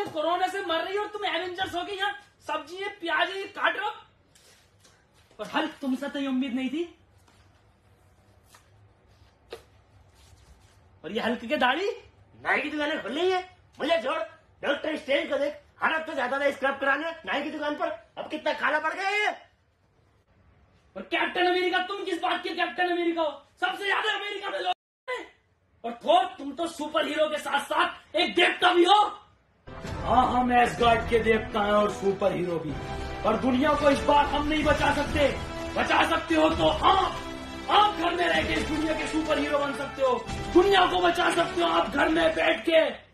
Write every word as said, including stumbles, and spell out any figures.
दुनिया कोरोना से मर रही है और तुम एवेंजर्स हो गई यहाँ सब्जी प्याज ये काट रहे हो। और हल्क तुमसे तो ये उम्मीद नहीं थी। और ये हल्क के दाढ़ी नाई की दुकानें खुल रही है, मुझे छोड़। डॉक्टर स्ट्रेंज को देख, हालत तो ज्यादा था स्क्रब कराने नाई की दुकान पर, अब कितना काला पड़ गया है। और कैप्टन अमेरिका, तुम किस बात के कैप्टन अमेरिका हो? सबसे ज्यादा अमेरिका में लोग हैं। और थोर तुम तो सुपर हीरो के साथ साथ एक देवता भी हो। हाँ हम एसगार्ड के देवता हैं और सुपर हीरो भी, पर दुनिया को इस बार हम नहीं बचा सकते। बचा सकते हो तो आप आप घर में रह के इस दुनिया के सुपर हीरो बन सकते हो। दुनिया को बचा सकते हो आप घर में बैठ के।